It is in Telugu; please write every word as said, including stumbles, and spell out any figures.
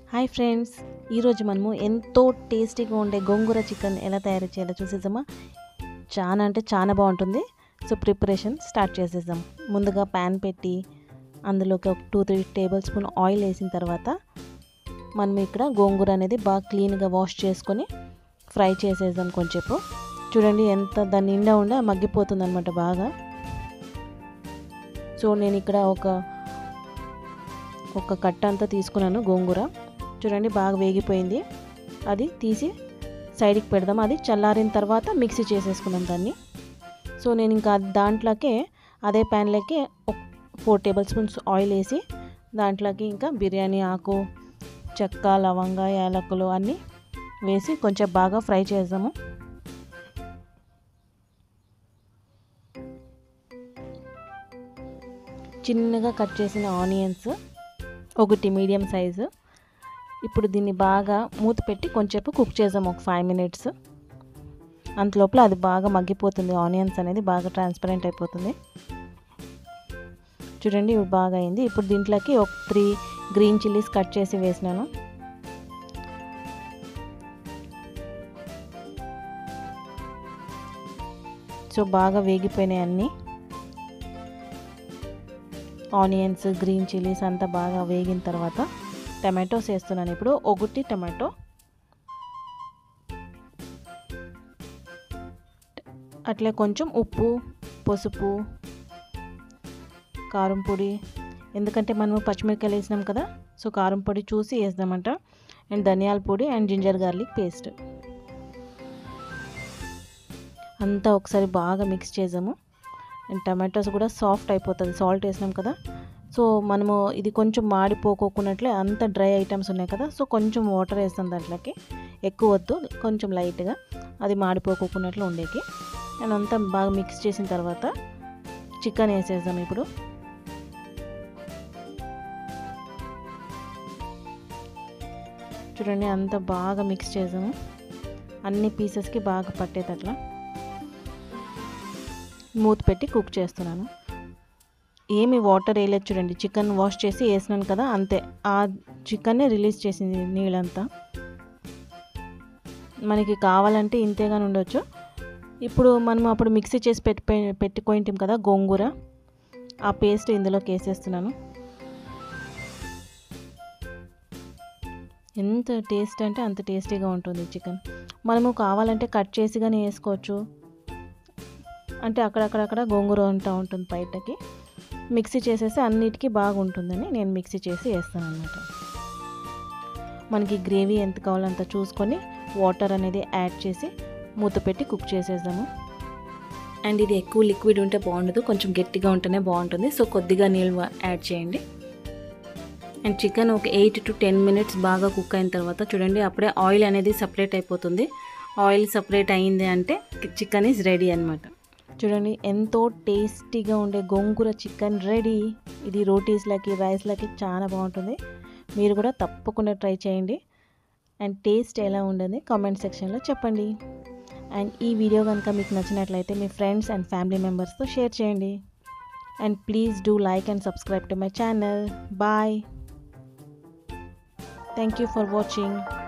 హాయ్ ఫ్రెండ్స్, ఈరోజు మనము ఎంతో టేస్టీగా ఉండే గోంగూర చికెన్ ఎలా తయారు చేయాలో చూసేద్దామా. చాలా అంటే చాలా బాగుంటుంది. సో ప్రిపరేషన్ స్టార్ట్ చేసేద్దాం. ముందుగా ప్యాన్ పెట్టి అందులోకి ఒక two three table spoon oil వేసిన తర్వాత మనం ఇక్కడ గోంగూర అనేది బాగా క్లీన్గా వాష్ చేసుకొని ఫ్రై చేసేద్దాం. కొంచెంసేపు చూడండి ఎంత దాని నిండా ఉండే మగ్గిపోతుంది అనమాట బాగా. సో నేను ఇక్కడ ఒక ఒక కట్ట అంతా తీసుకున్నాను గోంగూర. చూడండి బాగా వేగిపోయింది. అది తీసి సైడ్కి పెడదాం. అది చల్లారిన తర్వాత మిక్సీ చేసేసుకున్నాం దాన్ని. సో నేను ఇంకా దాంట్లోకి అదే ప్యాన్లోకి ఒక ఫోర్ టేబుల్ స్పూన్స్ ఆయిల్ వేసి దాంట్లోకి ఇంకా బిర్యానీ ఆకు, చెక్క, లవంగ, యాలకులు అన్నీ వేసి కొంచెం బాగా ఫ్రై చేద్దాము. చిన్నగా కట్ చేసిన ఆనియన్స్ ఒకటి మీడియం సైజు. ఇప్పుడు దీన్ని బాగా మూత పెట్టి కొంచెంసేపు కుక్ చేద్దాం, ఒక ఫైవ్ మినిట్స్. అంతలోపల అది బాగా మగ్గిపోతుంది. ఆనియన్స్ అనేది బాగా ట్రాన్స్పరెంట్ అయిపోతుంది. చూడండి ఇప్పుడు బాగా అయింది. ఇప్పుడు దీంట్లోకి ఒక త్రీ గ్రీన్ చిల్లీస్ కట్ చేసి వేసినాను. సో బాగా వేగిపోయినాయి అన్నీ. ఆనియన్స్, గ్రీన్ చిల్లీస్ అంతా బాగా వేగిన తర్వాత టమాటోస్ వేస్తున్నాను. ఇప్పుడు ఒకటి టమాటో, అట్లే కొంచెం ఉప్పు, పసుపు, కారం పొడి, ఎందుకంటే మనము పచ్చిమిరపకాయలు వేసినాం కదా, సో కారం పొడి చూసి వేద్దామంట. అండ్ ధనియాల పొడి అండ్ జింజర్ గార్లిక్ పేస్ట్ అంతా ఒకసారి బాగా మిక్స్ చేద్దాము. అండ్ టమాటోస్ కూడా సాఫ్ట్ అయిపోతుంది సాల్ట్ వేసినాం కదా. సో మనము ఇది కొంచెం మాడిపోకోకున్నట్లే అంత డ్రై ఐటమ్స్ ఉన్నాయి కదా, సో కొంచెం వాటర్ వేస్తాం దాంట్లోకి. ఎక్కువ వద్దు, కొంచెం లైట్గా, అది మాడిపోకోకున్నట్లు ఉండేకి. అండ్ అంతా బాగా మిక్స్ చేసిన తర్వాత చికెన్ వేసేద్దాం. ఇప్పుడు చూడండి అంతా బాగా మిక్స్ చేద్దాము, అన్ని పీసెస్కి బాగా పట్టేటట్లా. మూత పెట్టి కుక్ చేస్తున్నాను. ఏమి వాటర్ వేయలేదు. చూడండి చికెన్ వాష్ చేసి వేసినాను కదా, అంతే. ఆ చికెన్నే రిలీజ్ చేసింది నీళ్ళంతా. మనకి కావాలంటే ఇంతేగాని ఉండొచ్చు. ఇప్పుడు మనం అప్పుడు మిక్సీ చేసి పెట్టి పెట్టుకుంటాం కదా గోంగూర, ఆ పేస్ట్ ఇందులోకి వేసేస్తున్నాను. ఎంత టేస్ట్ అంటే అంత టేస్టీగా ఉంటుంది చికెన్. మనము కావాలంటే కట్ చేసి కానీ వేసుకోవచ్చు, అంటే అక్కడక్కడక్కడ గోంగూర ఉంటా ఉంటుంది బయటకి. మిక్సీ చేసేసి అన్నిటికీ బాగుంటుందని నేను మిక్సీ చేసి వేస్తాను అన్నమాట. మనకి గ్రేవీ ఎంత కావాలంత చూసుకొని వాటర్ అనేది యాడ్ చేసి మూత పెట్టి కుక్ చేసేద్దాము. అండ్ ఇది ఎక్కువ లిక్విడ్ ఉంటే బాగుండదు, కొంచెం గట్టిగా ఉంటేనే బాగుంటుంది. సో కొద్దిగా నీళ్ళు యాడ్ చేయండి. అండ్ చికెన్ ఒక ఎయిట్ టు టెన్ మినిట్స్ బాగా కుక్ అయిన తర్వాత చూడండి అప్పుడే ఆయిల్ అనేది సపరేట్ అయిపోతుంది. ఆయిల్ సపరేట్ అయింది అంటే చికెన్ ఈజ్ రెడీ అనమాట. చూడండి ఎంతో టేస్టీగా ఉండే గోంగూర చికెన్ రెడీ. ఇది రోటీస్లకి, రైస్లకి చాలా బాగుంటుంది. మీరు కూడా తప్పకుండా ట్రై చేయండి. అండ్ టేస్ట్ ఎలా ఉండదు కామెంట్ సెక్షన్లో చెప్పండి. అండ్ ఈ వీడియో కనుక మీకు నచ్చినట్లయితే మీ ఫ్రెండ్స్ అండ్ ఫ్యామిలీ మెంబర్స్తో షేర్ చేయండి. And please do like and subscribe to my channel. Bye. Thank you for watching.